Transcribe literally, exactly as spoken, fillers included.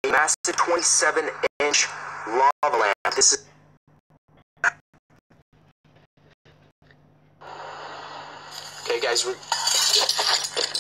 a massive twenty-seven inch lava lamp. This is okay, guys. We're